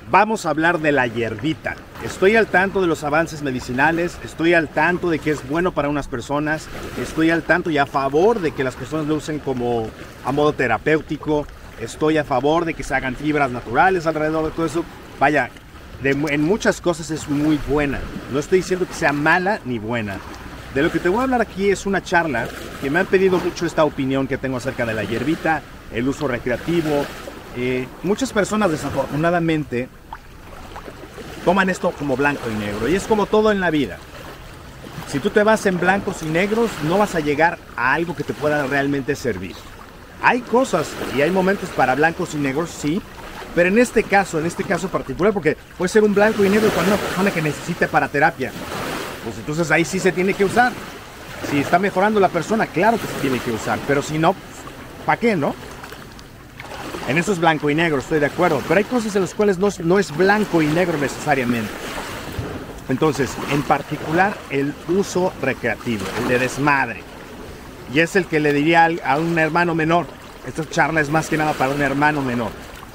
Vamos a hablar de la hierbita. Estoy al tanto de los avances medicinales, estoy al tanto de que es bueno para unas personas, estoy al tanto y a favor de que las personas lo usen como a modo terapéutico, estoy a favor de que se hagan fibras naturales alrededor de todo eso. Vaya, en muchas cosas es muy buena. No estoy diciendo que sea mala ni buena. De lo que te voy a hablar aquí es una charla que me han pedido mucho esta opinión que tengo acerca de la hierbita, el uso recreativo. Muchas personas desafortunadamente toman esto como blanco y negro, y es como todo en la vida. Si tú te vas en blancos y negros, no vas a llegar a algo que te pueda realmente servir. Hay cosas y hay momentos para blancos y negros, sí, pero en este caso particular, porque puede ser un blanco y negro para una persona que necesite para terapia, pues entonces ahí sí se tiene que usar. Si está mejorando la persona, claro que se tiene que usar, pero si no, ¿para qué, no? En eso es blanco y negro, estoy de acuerdo, pero hay cosas en las cuales no es blanco y negro necesariamente. Entonces, en particular, el uso recreativo, el de desmadre. Y es el que le diría a un hermano menor. Esta charla es más que nada para un hermano menor.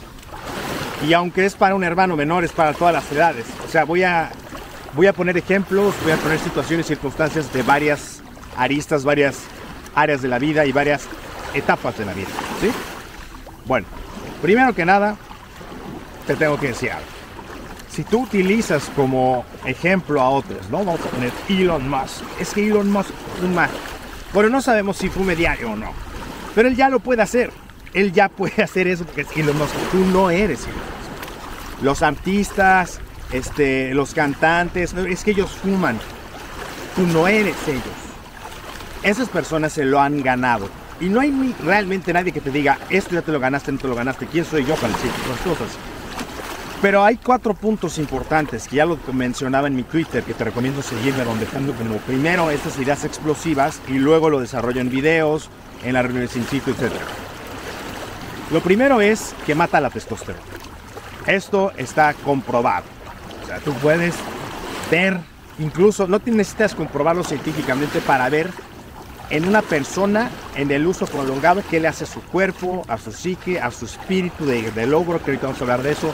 Y aunque es para un hermano menor, es para todas las edades. O sea, voy a poner ejemplos, voy a poner situaciones y circunstancias de varias aristas, varias áreas de la vida y varias etapas de la vida, ¿sí? Bueno, primero que nada, te tengo que decir algo. Si tú utilizas como ejemplo a otros, ¿no? Vamos a poner Elon Musk. Es que Elon Musk fuma. Bueno, no sabemos si fume diario o no. Pero él ya lo puede hacer. Él ya puede hacer eso porque es Elon Musk. Tú no eres Elon Musk. Los artistas, los cantantes, es que ellos fuman. Tú no eres ellos. Esas personas se lo han ganado. Y no hay realmente nadie que te diga, esto ya te lo ganaste, no te lo ganaste. ¿Quién soy yo para decir las cosas? Pero hay 4 puntos importantes que ya lo mencionaba en mi Twitter, que te recomiendo seguirme, donde tengo como primero estas ideas explosivas y luego lo desarrollo en videos, en las reuniones in situ, etc. Lo primero es que mata la testosterona. Esto está comprobado. O sea, tú puedes ver, incluso no necesitas comprobarlo científicamente para ver en una persona, en el uso prolongado, qué le hace a su cuerpo, a su psique, a su espíritu de logro, que ahorita vamos a hablar de eso.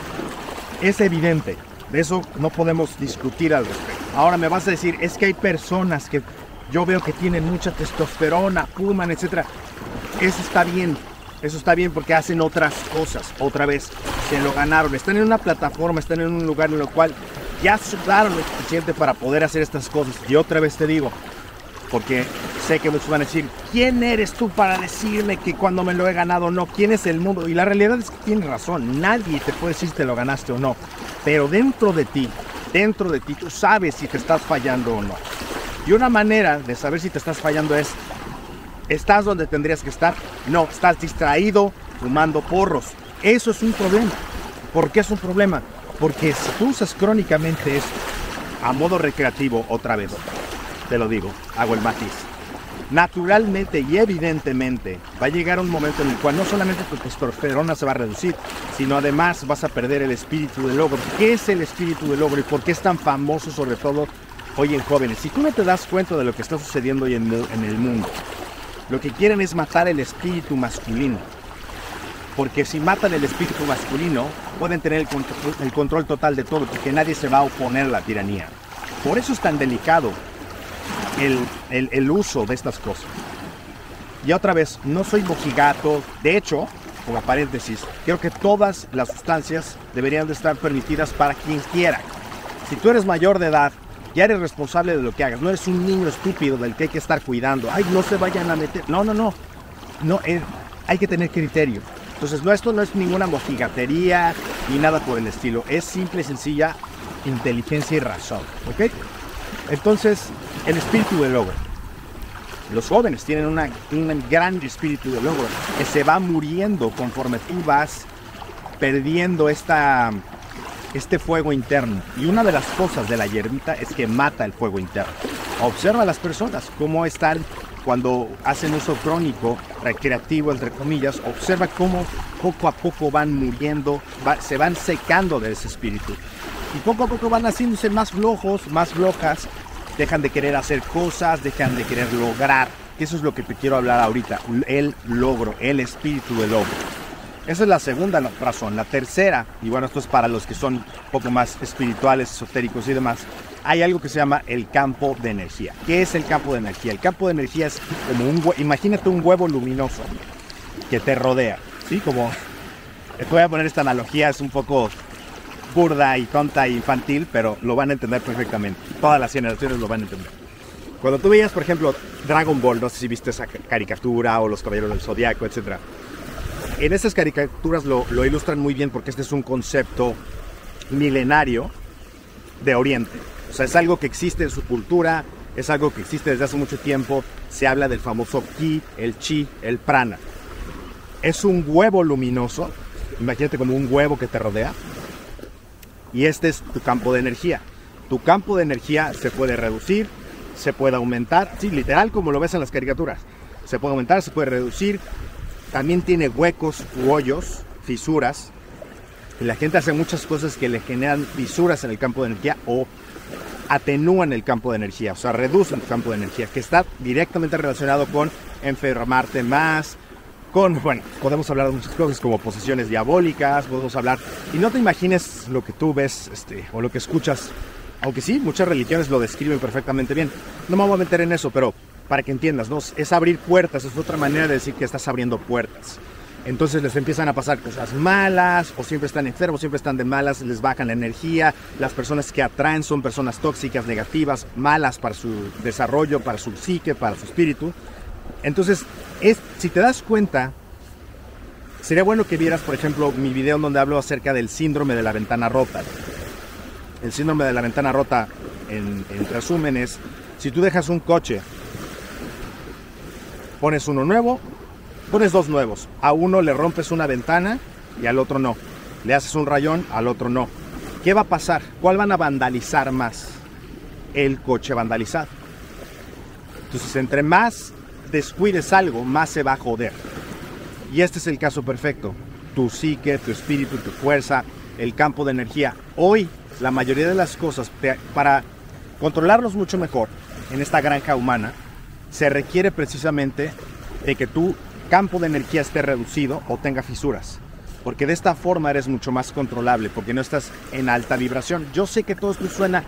Es evidente, de eso no podemos discutir al respecto. Ahora me vas a decir, es que hay personas que yo veo que tienen mucha testosterona, fuman, etc. Eso está bien porque hacen otras cosas, otra vez, se lo ganaron. Están en una plataforma, están en un lugar en el cual ya sudaron lo suficiente para poder hacer estas cosas. Y otra vez te digo, porque sé que muchos van a decir, ¿quién eres tú para decirme que cuando me lo he ganado no? ¿Quién es el mundo? Y la realidad es que tienes razón, nadie te puede decir si te lo ganaste o no. Pero dentro de ti, tú sabes si te estás fallando o no. Y una manera de saber si te estás fallando es, ¿estás donde tendrías que estar? No, estás distraído, fumando porros. Eso es un problema. ¿Por qué es un problema? Porque si tú usas crónicamente esto, a modo recreativo, otra vez, te lo digo, hago el matiz. Naturalmente y evidentemente va a llegar un momento en el cual no solamente tu testosterona se va a reducir, sino además vas a perder el espíritu del logro. ¿Qué es el espíritu del logro y por qué es tan famoso, sobre todo hoy en jóvenes? Si tú no te das cuenta de lo que está sucediendo hoy en el mundo, lo que quieren es matar el espíritu masculino. Porque si matan el espíritu masculino, pueden tener el control total de todo, porque nadie se va a oponer a la tiranía. Por eso es tan delicado el uso de estas cosas. Y otra vez, no soy mojigato. De hecho, como paréntesis, creo que todas las sustancias deberían de estar permitidas para quien quiera. Si tú eres mayor de edad, ya eres responsable de lo que hagas. No eres un niño estúpido del que hay que estar cuidando. Ay, no se vayan a meter. No, hay que tener criterio. Entonces, esto no es ninguna mojigatería ni nada por el estilo. Es simple y sencilla inteligencia y razón, ¿ok? Entonces, el espíritu de logro. Los jóvenes tienen un gran espíritu de logro que se va muriendo conforme tú vas perdiendo este fuego interno. Y una de las cosas de la hierbita es que mata el fuego interno. Observa a las personas cómo están cuando hacen uso crónico, recreativo, entre comillas. Observa cómo poco a poco van muriendo, se van secando de ese espíritu. Y poco a poco van haciéndose más flojos, más flojas. Dejan de querer hacer cosas, dejan de querer lograr. Eso es lo que te quiero hablar ahorita. El logro, el espíritu del logro. Esa es la segunda razón. La tercera, y bueno, esto es para los que son un poco más espirituales, esotéricos y demás, hay algo que se llama el campo de energía. ¿Qué es el campo de energía? El campo de energía es como imagínate un huevo luminoso que te rodea, ¿sí? Como, te voy a poner esta analogía, es un poco burda y tonta e infantil, pero lo van a entender perfectamente. Todas las generaciones lo van a entender. Cuando tú veías, por ejemplo, Dragon Ball, no sé si viste esa caricatura, o Los Caballeros del Zodiaco, etc. En esas caricaturas lo ilustran muy bien porque este es un concepto milenario de Oriente. O sea, es algo que existe en su cultura, es algo que existe desde hace mucho tiempo. Se habla del famoso ki, el chi, el prana. Es un huevo luminoso, imagínate como un huevo que te rodea, y este es tu campo de energía. Tu campo de energía se puede reducir, se puede aumentar, sí, literal como lo ves en las caricaturas. Se puede aumentar, se puede reducir, también tiene huecos u hoyos, fisuras. Y la gente hace muchas cosas que le generan fisuras en el campo de energía o atenúan el campo de energía, o sea, reducen el campo de energía, que está directamente relacionado con enfermarte más, bueno, podemos hablar de muchas cosas como posesiones diabólicas, podemos hablar, y no te imagines lo que tú ves o lo que escuchas, aunque sí, muchas religiones lo describen perfectamente bien. No me voy a meter en eso, pero para que entiendas, ¿no? Es abrir puertas, es otra manera de decir que estás abriendo puertas. Entonces les empiezan a pasar cosas malas, o siempre están enfermos, siempre están de malas, les bajan la energía. Las personas que atraen son personas tóxicas, negativas, malas para su desarrollo, para su psique, para su espíritu. Entonces, si te das cuenta, sería bueno que vieras, por ejemplo, mi video donde hablo acerca del síndrome de la ventana rota. El síndrome de la ventana rota, en resumen, es si tú dejas un coche, pones uno nuevo, pones dos nuevos, a uno le rompes una ventana y al otro no, le haces un rayón, al otro no. ¿Qué va a pasar? ¿Cuál van a vandalizar más? El coche vandalizado. Entonces, entre más descuides algo, más se va a joder. Y este es el caso perfecto. Tu psique, tu espíritu, tu fuerza, el campo de energía. Hoy, la mayoría de las cosas, para controlarlos mucho mejor en esta granja humana, se requiere precisamente de que tu campo de energía esté reducido o tenga fisuras. Porque de esta forma eres mucho más controlable, porque no estás en alta vibración. Yo sé que todo esto suena...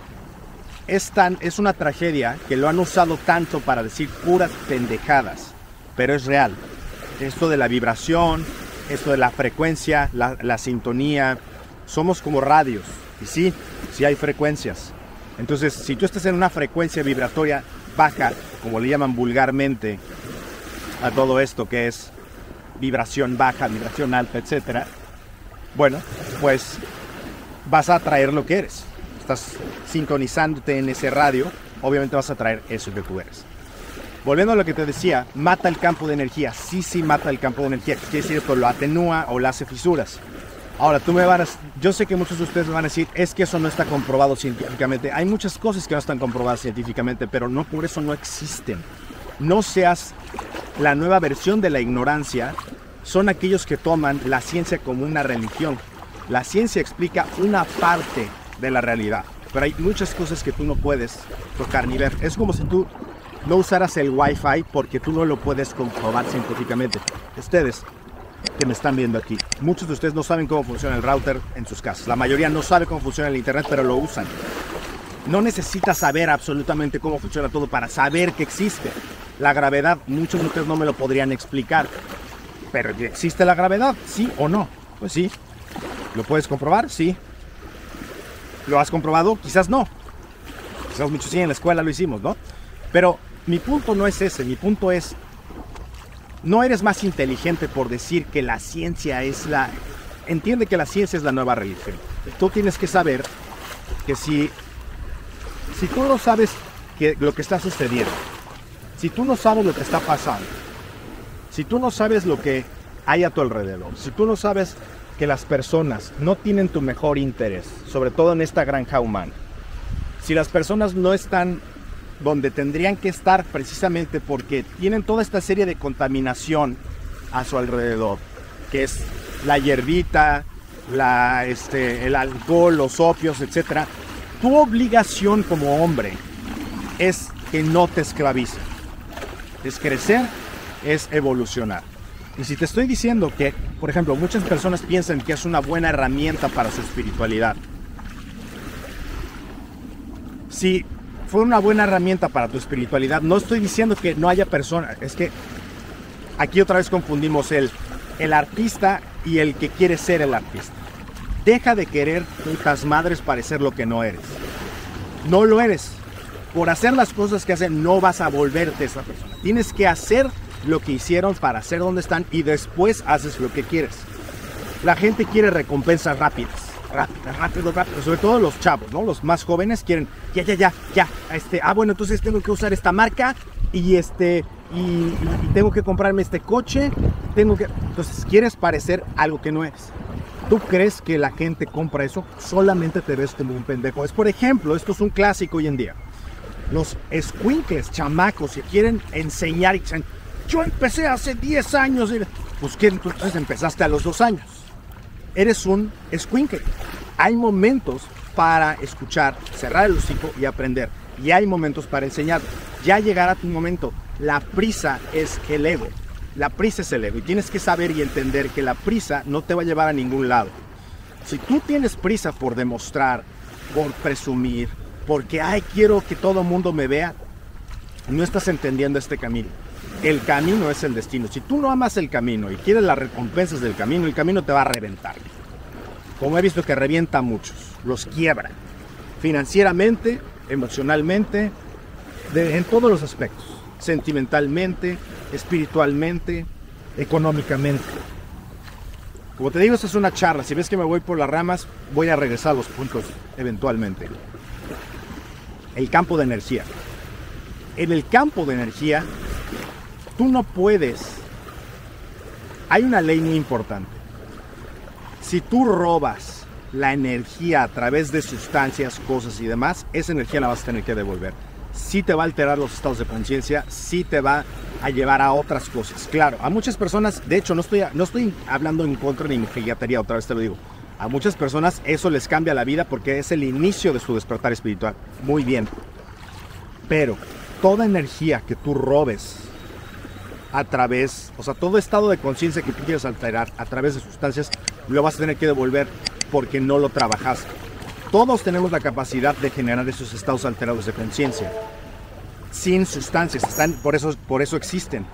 Es una tragedia que lo han usado tanto para decir puras pendejadas, pero es real. Esto de la vibración, esto de la frecuencia, la sintonía, somos como radios, y sí hay frecuencias. Entonces, si tú estás en una frecuencia vibratoria baja, como le llaman vulgarmente a todo esto que es vibración baja, vibración alta, etcétera, bueno, pues vas a atraer lo que eres. Estás sintonizándote en ese radio, obviamente vas a traer eso que tú eres. Volviendo a lo que te decía, mata el campo de energía. Sí mata el campo de energía. Quiere decir que lo atenúa o le hace fisuras. Ahora, yo sé que muchos de ustedes me van a decir, es que eso no está comprobado científicamente. Hay muchas cosas que no están comprobadas científicamente, pero no por eso no existen. No seas la nueva versión de la ignorancia. Son aquellos que toman la ciencia como una religión. La ciencia explica una parte de la realidad, pero hay muchas cosas que tú no puedes tocar ni ver. Es como si tú no usaras el Wi-Fi porque tú no lo puedes comprobar científicamente. Ustedes que me están viendo aquí, muchos de ustedes no saben cómo funciona el router en sus casas. La mayoría no sabe cómo funciona el internet, pero lo usan. No necesitas saber absolutamente cómo funciona todo para saber que existe. La gravedad, muchos de ustedes no me lo podrían explicar, pero ¿existe la gravedad? ¿Sí o no? Pues sí. ¿Lo puedes comprobar? Sí. ¿Lo has comprobado? Quizás no. Quizás muchos sí, en la escuela lo hicimos, ¿no? Pero mi punto no es ese. Mi punto es, no eres más inteligente por decir que la ciencia es Entiende que la ciencia es la nueva religión. Tú tienes que saber que si tú no sabes lo que está sucediendo, si tú no sabes lo que está pasando, si tú no sabes lo que hay a tu alrededor, si tú no sabes que las personas no tienen tu mejor interés, sobre todo en esta granja humana, si las personas no están donde tendrían que estar precisamente porque tienen toda esta serie de contaminación a su alrededor, que es la hierbita, el alcohol, los opios, etc. Tu obligación como hombre es que no te esclavicen, es crecer, es evolucionar. Y si te estoy diciendo que, por ejemplo, muchas personas piensan que es una buena herramienta para su espiritualidad. Si fue una buena herramienta para tu espiritualidad, no estoy diciendo que no haya personas. Es que aquí otra vez confundimos el artista y el que quiere ser el artista. Deja de querer, putas madres, parecer lo que no eres. No lo eres. Por hacer las cosas que hacen, no vas a volverte esa persona. Tienes que hacer lo que hicieron para ser donde están y después haces lo que quieres. La gente quiere recompensas rápidas. Rápido. Sobre todo los chavos, ¿no? Los más jóvenes quieren, ya. Bueno, entonces tengo que usar esta marca y tengo que comprarme este coche. Entonces, quieres parecer algo que no eres. ¿Tú crees que la gente compra eso? Solamente te ves como un pendejo. Es, por ejemplo, esto es un clásico hoy en día. Los escuincles, chamacos, que quieren enseñar y dicen, yo empecé hace 10 años. Pues, ¿qué? Entonces empezaste a los 2 años. Eres un escuincle. Hay momentos para escuchar, cerrar el hocico y aprender. Y hay momentos para enseñar. Ya llegará tu momento. La prisa es el ego. La prisa es el ego. Y tienes que saber y entender que la prisa no te va a llevar a ningún lado. Si tú tienes prisa por demostrar, por presumir, porque, quiero que todo el mundo me vea, no estás entendiendo este camino. El camino es el destino. Si tú no amas el camino y quieres las recompensas del camino, el camino te va a reventar. Como he visto que revienta a muchos, los quiebra. Financieramente, emocionalmente, en todos los aspectos. Sentimentalmente, espiritualmente, económicamente. Como te digo, esta es una charla. Si ves que me voy por las ramas, voy a regresar a los puntos eventualmente. El campo de energía. En el campo de energía, tú no puedes. Hay una ley muy importante. Si tú robas la energía a través de sustancias, cosas y demás, esa energía la vas a tener que devolver. Sí te va a alterar los estados de conciencia, sí te va a llevar a otras cosas. Claro, a muchas personas, de hecho, no estoy hablando en contra de mojigatería, otra vez te lo digo. A muchas personas eso les cambia la vida porque es el inicio de su despertar espiritual. Muy bien. Pero toda energía que tú robes a través, todo estado de conciencia que tú quieres alterar a través de sustancias, lo vas a tener que devolver porque no lo trabajaste. Todos tenemos la capacidad de generar esos estados alterados de conciencia. Sin sustancias, por eso existen.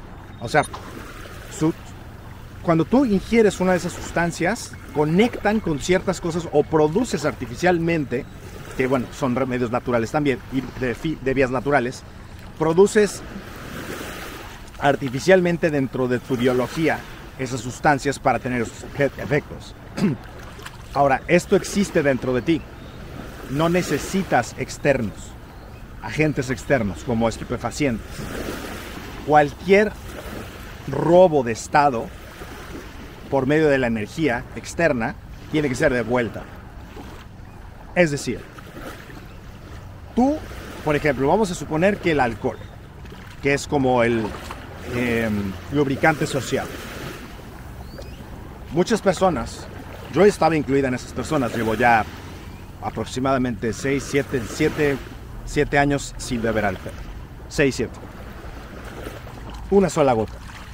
Cuando tú ingieres una de esas sustancias, conectan con ciertas cosas o produces artificialmente, que bueno, son remedios naturales también, y de vías naturales, produces artificialmente dentro de tu biología esas sustancias para tener esos efectos. Ahora, esto existe dentro de ti. No necesitas externos, agentes externos como estupefacientes. Cualquier robo de estado por medio de la energía externa tiene que ser devuelta. Es decir, tú, por ejemplo, vamos a suponer que el alcohol, que es como el lubricante social. Muchas personas, yo estaba incluida en esas personas, llevo ya aproximadamente 7 años sin beber alcohol. 6, 7. Una sola gota.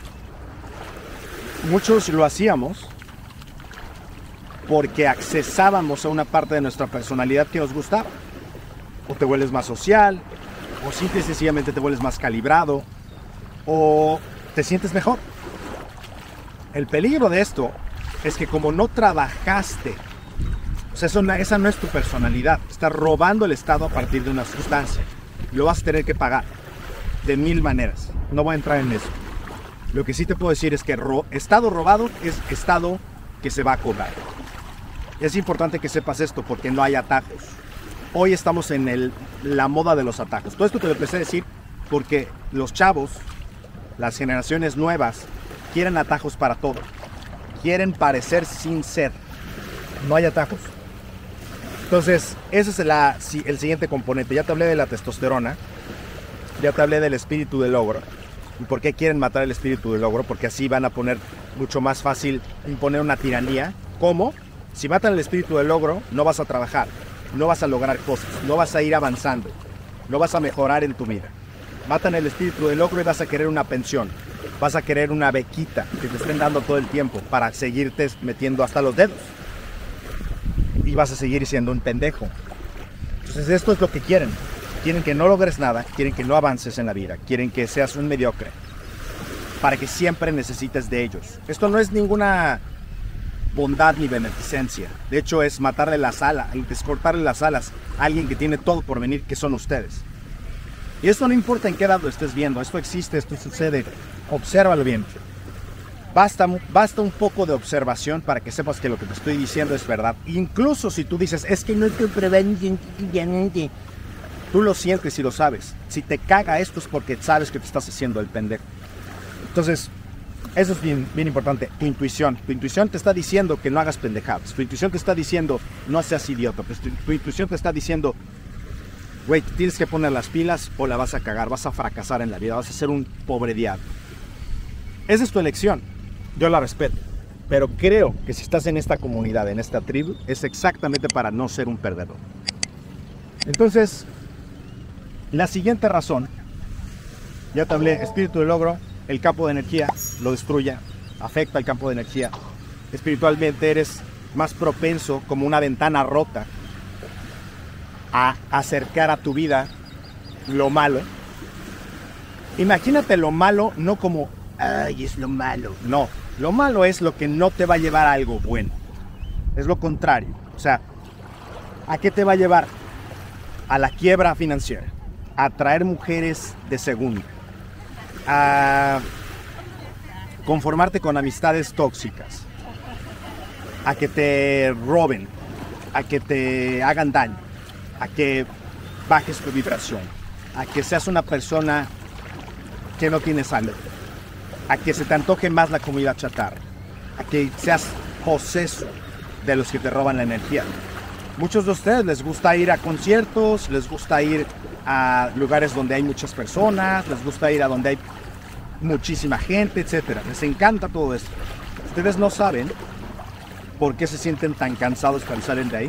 Muchos lo hacíamos porque accesábamos a una parte de nuestra personalidad que nos gustaba. O te vuelves más social, o simple y sencillamente te vuelves más calibrado, o te sientes mejor. El peligro de esto es que como no trabajaste, esa no es tu personalidad, estás robando el estado a partir de una sustancia. Lo vas a tener que pagar de 1000 maneras. No voy a entrar en eso. Lo que sí te puedo decir es que estado robado es estado que se va a cobrar. Es importante que sepas esto porque no hay atajos. Hoy estamos en la moda de los atajos. Todo esto te lo empecé a decir porque los chavos, las generaciones nuevas, quieren atajos para todo. Quieren parecer sin ser. No hay atajos. Entonces, ese es el siguiente componente. Ya te hablé de la testosterona. Ya te hablé del espíritu del logro. ¿Y por qué quieren matar el espíritu del logro? Porque así van a poner mucho más fácil imponer una tiranía. ¿Cómo? Si matan el espíritu del logro, no vas a trabajar, no vas a lograr cosas, no vas a ir avanzando, no vas a mejorar en tu vida. Matan el espíritu del logro y vas a querer una pensión. Vas a querer una bequita que te estén dando todo el tiempo para seguirte metiendo hasta los dedos. Y vas a seguir siendo un pendejo. Entonces esto es lo que quieren. Quieren que no logres nada, quieren que no avances en la vida, quieren que seas un mediocre. Para que siempre necesites de ellos. Esto no es ninguna bondad ni beneficencia. De hecho es matarle las alas, descortarle las alas a alguien que tiene todo por venir, que son ustedes. Y esto no importa en qué edad lo estés viendo, esto existe, esto sucede, obsérvalo bien. Basta un poco de observación para que sepas que lo que te estoy diciendo es verdad. Incluso si tú dices, es que no te prevención, tú lo sientes y lo sabes. Si te caga esto es porque sabes que te estás haciendo el pendejo. Entonces, eso es bien importante. Tu intuición te está diciendo que no hagas pendejadas. Tu intuición te está diciendo, no seas idiota. Pues tu intuición te está diciendo, güey, tienes que poner las pilas o la vas a cagar, vas a fracasar en la vida, vas a ser un pobre diablo. Esa es tu elección, yo la respeto, pero creo que si estás en esta comunidad, en esta tribu, es exactamente para no ser un perdedor. Entonces, la siguiente razón, ya te hablé, espíritu de logro, el campo de energía lo destruye, afecta al campo de energía. Espiritualmente eres más propenso, como una ventana rota, a acercar a tu vida lo malo. Imagínate lo malo no como, ay, es lo malo. No, lo malo es lo que no te va a llevar a algo bueno. Es lo contrario. O sea, ¿a qué te va a llevar? A la quiebra financiera, a traer mujeres de segunda, a conformarte con amistades tóxicas, a que te roben, a que te hagan daño, a que bajes tu vibración, a que seas una persona que no tiene sangre, a que se te antoje más la comida chatarra, a que seas poseso de los que te roban la energía. Muchos de ustedes les gusta ir a conciertos, les gusta ir a lugares donde hay muchas personas, les gusta ir a donde hay muchísima gente, etc. Les encanta todo esto. Ustedes no saben por qué se sienten tan cansados cuando salen de ahí.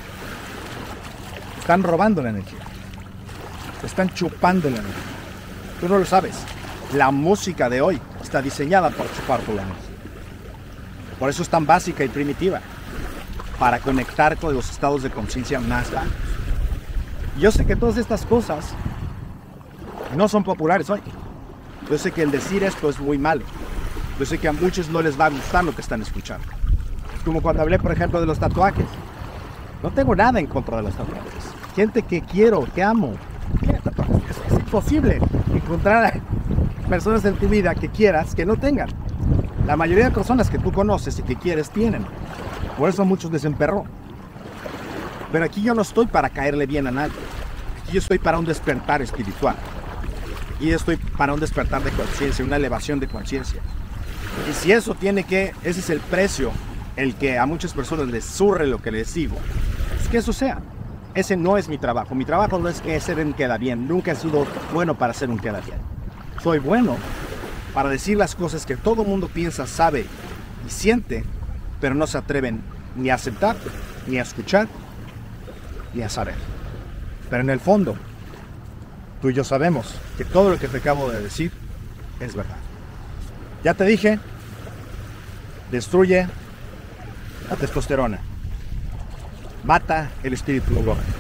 Están robando la energía. Están chupando la energía. Tú no lo sabes. La música de hoy está diseñada para chupar tu energía. Por eso es tan básica y primitiva. Para conectar con los estados de conciencia más bajos. Yo sé que todas estas cosas no son populares hoy. Yo sé que el decir esto es muy malo. Yo sé que a muchos no les va a gustar lo que están escuchando. Como cuando hablé, por ejemplo, de los tatuajes. No tengo nada en contra de los tatuajes. Gente que quiero, que amo, tiene tatuajes. Es imposible encontrar a personas en tu vida que quieras que no tengan. La mayoría de personas que tú conoces y que quieres tienen. Por eso a muchos les emperró. Pero aquí yo no estoy para caerle bien a nadie. Aquí yo estoy para un despertar espiritual. Y estoy para un despertar de conciencia, una elevación de conciencia. Y si eso ese es el precio, el que a muchas personas les surre lo que les digo, es que eso sea. Ese no es mi trabajo. Mi trabajo no es que ser un queda bien. Nunca he sido bueno para ser un queda bien. Soy bueno para decir las cosas que todo el mundo piensa, sabe y siente, pero no se atreven ni a aceptar, ni a escuchar, ni a saber. Pero en el fondo, tú y yo sabemos que todo lo que te acabo de decir es verdad. Ya te dije, destruye la testosterona, mata el espíritu del hombre,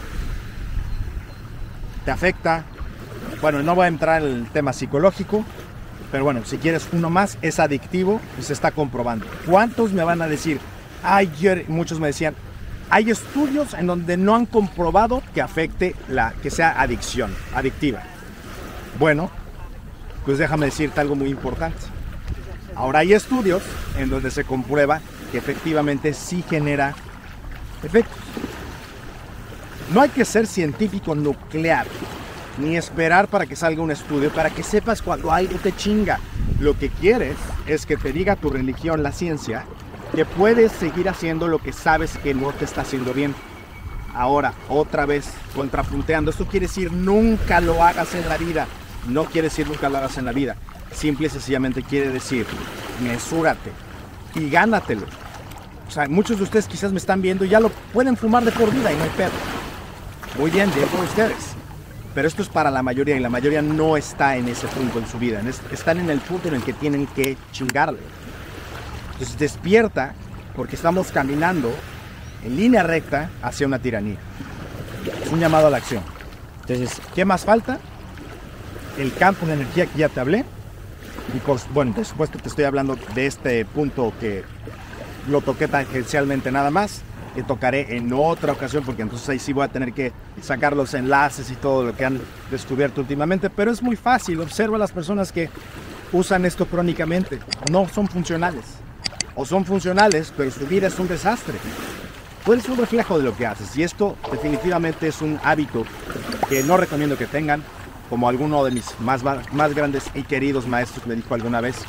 te afecta. Bueno, no voy a entrar en el tema psicológico, pero bueno, si quieres uno más, es adictivo y se está comprobando. ¿Cuántos me van a decir? Muchos me decían, hay estudios en donde no han comprobado que afecte que sea adictiva. Bueno, pues déjame decirte algo muy importante. Ahora hay estudios en donde se comprueba que efectivamente sí genera efectos. No hay que ser científico nuclear, ni esperar para que salga un estudio, para que sepas cuando algo te chinga. Lo que quieres es que te diga tu religión, la ciencia, que puedes seguir haciendo lo que sabes que no te está haciendo bien. Ahora, otra vez, contrapunteando, esto quiere decir nunca lo hagas en la vida. No quiere decir nunca lo hagas en la vida. Simple y sencillamente quiere decir, mesúrate y gánatelo. O sea, muchos de ustedes quizás me están viendo y ya lo pueden fumar de por vida y no hay pedo. Muy bien, bien por ustedes. Pero esto es para la mayoría y la mayoría no está en ese punto en su vida. Están en el punto en el que tienen que chingarle. Entonces despierta porque estamos caminando en línea recta hacia una tiranía. Es un llamado a la acción. Entonces, ¿qué más falta? El campo de energía que ya te hablé. Y bueno, por supuesto te estoy hablando de este punto que lo toqué tangencialmente nada más. Que tocaré en otra ocasión porque entonces ahí sí voy a tener que sacar los enlaces y todo lo que han descubierto últimamente. Pero es muy fácil. Observa a las personas que usan esto crónicamente. No son funcionales. O son funcionales, pero su vida es un desastre. Tú eres un reflejo de lo que haces y esto definitivamente es un hábito que no recomiendo que tengan, como alguno de mis más grandes y queridos maestros me dijo alguna vez.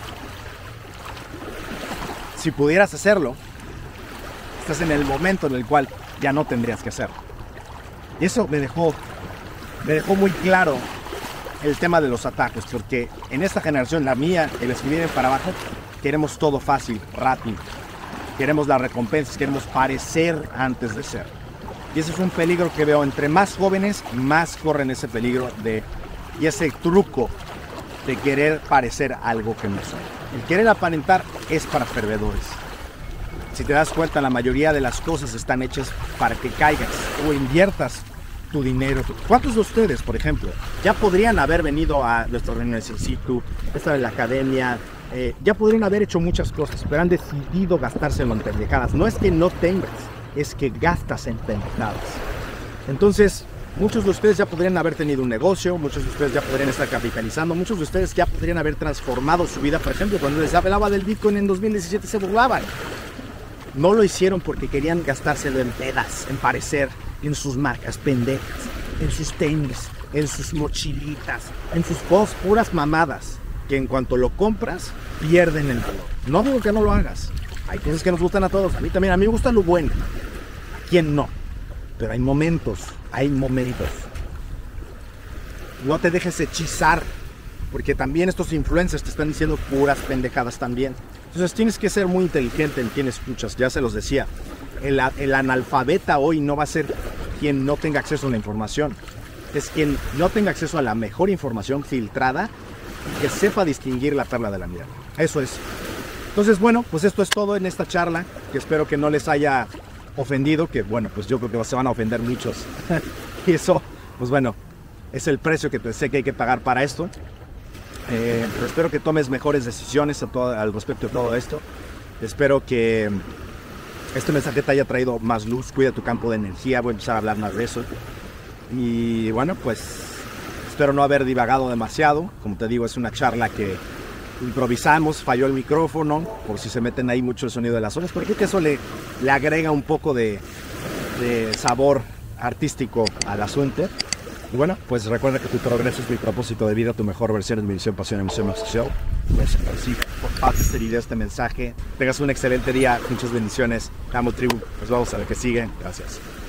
Si pudieras hacerlo, estás en el momento en el cual ya no tendrías que hacerlo. Y eso me dejó muy claro el tema de los atajos, porque en esta generación, la mía, el escribir en para abajo, queremos todo fácil, rápido. Queremos las recompensas, queremos parecer antes de ser. Y ese es un peligro que veo. Entre más jóvenes, más corren ese peligro y ese truco de querer parecer algo que no son. El querer aparentar es para perdedores. Si te das cuenta, la mayoría de las cosas están hechas para que caigas o inviertas tu dinero. ¿Cuántos de ustedes, por ejemplo, ya podrían haber venido a nuestras reuniones in situ, estar en la academia? Ya podrían haber hecho muchas cosas, pero han decidido gastárselo en pendejadas. No es que no tengas, es que gastas en pendejadas. Entonces, muchos de ustedes ya podrían haber tenido un negocio, muchos de ustedes ya podrían estar capitalizando, muchos de ustedes ya podrían haber transformado su vida. Por ejemplo, cuando les hablaba del Bitcoin en 2017 se burlaban. No lo hicieron porque querían gastárselo en pedas, en parecer, en sus marcas pendejas, en sus tenis, en sus mochilitas, en sus cosas, puras mamadas, que en cuanto lo compras, pierden el valor. No digo que no lo hagas. Hay cosas que nos gustan a todos. A mí también. A mí me gusta lo bueno. ¿A quién no? Pero hay momentos. No te dejes hechizar. Porque también estos influencers te están diciendo puras pendejadas también. Entonces tienes que ser muy inteligente en quién escuchas. Ya se los decía. El analfabeta hoy no va a ser quien no tenga acceso a la información. Es quien no tenga acceso a la mejor información filtrada y que sepa distinguir la perla de la mierda. Eso es. Entonces, bueno, pues esto es todo en esta charla, que espero que no les haya ofendido, que bueno, pues yo creo que se van a ofender muchos. Y eso, pues bueno, es el precio que sé que hay que pagar para esto. Pero espero que tomes mejores decisiones al respecto de todo esto. Espero que este mensaje te haya traído más luz. Cuida tu campo de energía. Voy a empezar a hablar más de eso. Y bueno, pues espero no haber divagado demasiado. Como te digo, es una charla que improvisamos. Falló el micrófono, por si se meten ahí mucho el sonido de las olas. Porque creo que eso le agrega un poco de sabor artístico al asunto. Y bueno, pues recuerda que tu progreso es mi propósito de vida, tu mejor versión es mi visión, pasión, emoción, obsesión. Pues así, comparte este video, este mensaje. Tengas un excelente día, muchas bendiciones. Te amo, tribu. Nos vamos a ver qué sigue. Gracias.